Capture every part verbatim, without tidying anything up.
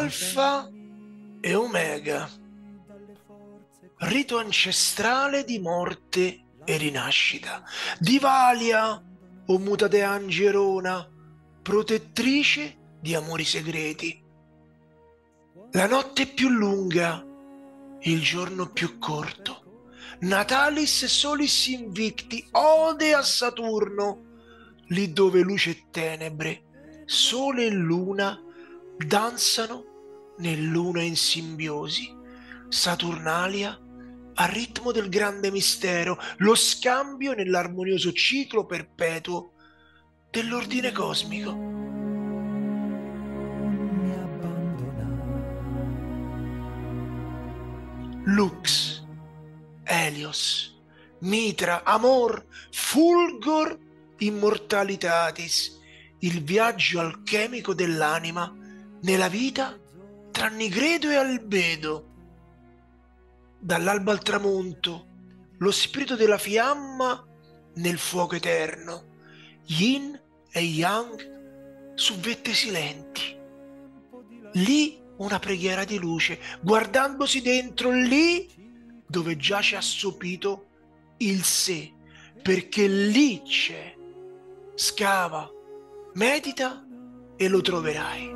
Alfa e Omega, rito ancestrale di morte e rinascita, di Valia o muta Angerona, protettrice di amori segreti. La notte più lunga, il giorno più corto, Natalis solis invicti, ode a Saturno, lì dove luce e tenebre, sole e luna danzano nell'una in simbiosi. Saturnalia al ritmo del grande mistero, lo scambio nell'armonioso ciclo perpetuo dell'ordine cosmico. Lux, Helios, Mitra, Amor, Fulgor, Immortalitatis, il viaggio alchemico dell'anima nella vita tra nigredo e albedo. Dall'alba al tramonto, lo spirito della fiamma nel fuoco eterno, yin e yang su vette silenti. Lì una preghiera di luce, guardandosi dentro, lì dove giace assopito il sé, perché lì c'è. Scava, medita e lo troverai.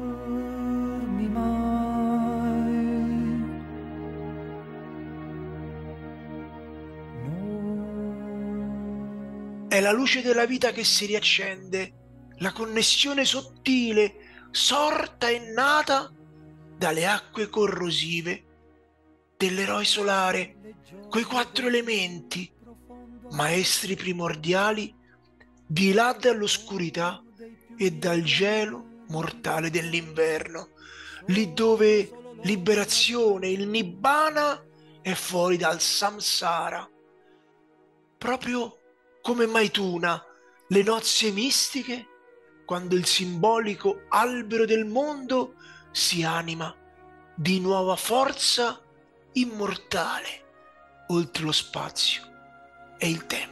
È la luce della vita che si riaccende, la connessione sottile, sorta e nata dalle acque corrosive dell'eroe solare, coi quattro elementi, maestri primordiali, di là dall'oscurità e dal gelo mortale dell'inverno, lì dove liberazione, il nibbana è fuori dal samsara, proprio come Maituna, le nozze mistiche, quando il simbolico albero del mondo si anima di nuova forza immortale oltre lo spazio e il tempo.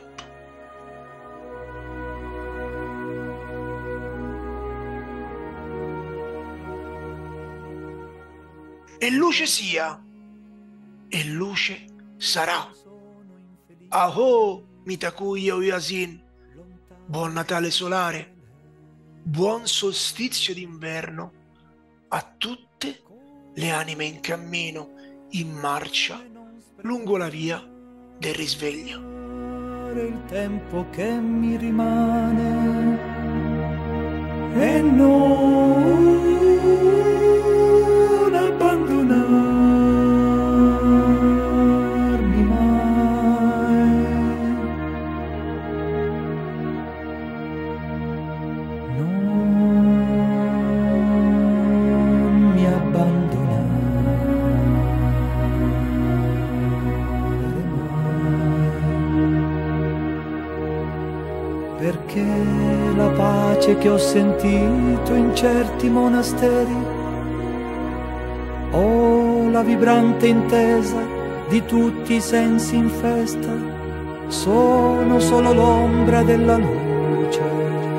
E luce sia, e luce sarà. Aho, Mitakuya Uyasin, buon Natale solare, buon solstizio d'inverno a tutte le anime in cammino, in marcia, lungo la via del risveglio. Il tempo che mi rimane e non abbandonarmi mai. Non mi abbandonare mai, perché la pace che ho sentito in certi monasteri, oh, la vibrante intesa di tutti i sensi in festa, sono solo l'ombra della luce